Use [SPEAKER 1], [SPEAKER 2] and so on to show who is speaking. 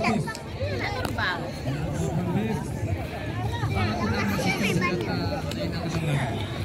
[SPEAKER 1] Hafiz.
[SPEAKER 2] terbang.
[SPEAKER 1] Hafiz. Para ulang masih senjata lain angkatan lain.